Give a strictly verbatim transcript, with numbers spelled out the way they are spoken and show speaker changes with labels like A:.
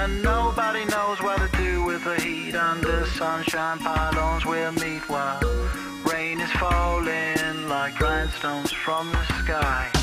A: and nobody knows what to do with the heat. Under sunshine pylons we'll meet while rain is falling like rhinestones from the sky.